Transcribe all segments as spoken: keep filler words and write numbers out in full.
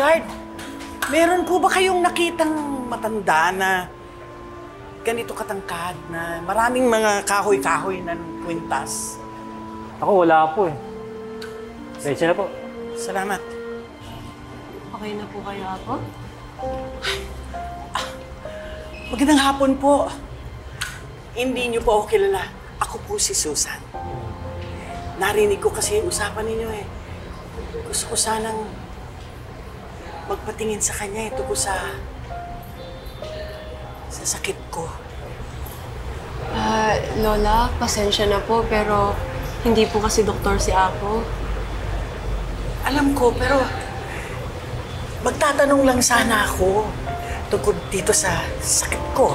guard, meron po ba kayong nakitang matanda na ganito katangkad na maraming mga kahoy-kahoy na kwintas? Ako, wala po eh. Diretso na po. Salamat. Okay na po kayo ako? Ah, magandang hapon po. Hindi niyo po ako kilala. Ako po si Susan. Narinig ko kasi yung usapan ninyo eh. Gusto ko sanang magpatingin sa kanya ito ko sa sa sakit ko. Ah, Lola, pasensya na po, pero hindi po kasi doktor si Ako. Alam ko, pero magtatanong lang sana ako tungkol dito sa sakit ko.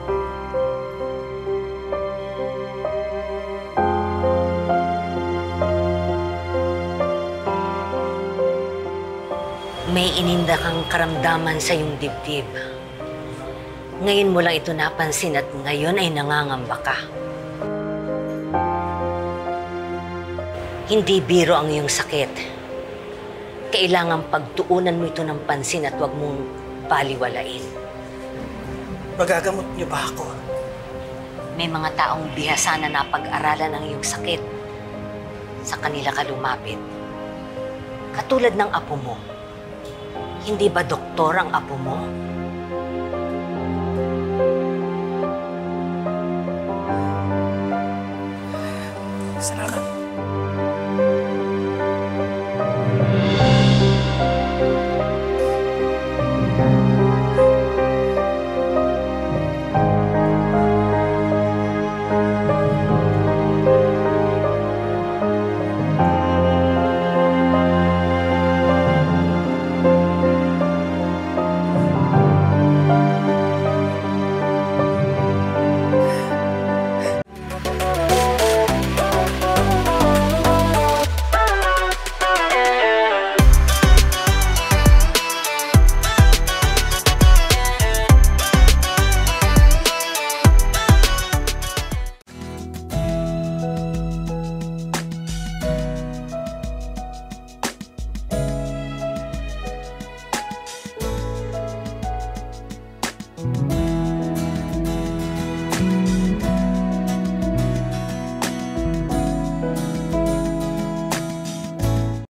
May ininda kang karamdaman sa iyong dibdib. Ngayon mo lang ito napansin at ngayon ay nangangamba ka. Hindi biro ang iyong sakit. Kailangan pagtuunan mo ito ng pansin at huwag mong baliwalain. Magagamot niyo ba ako? May mga taong bihasa na napag-aralan ang iyong sakit. Sa kanila ka lumapit. Katulad ng apo mo. Hindi ba doktor ang apo mo? Salamat.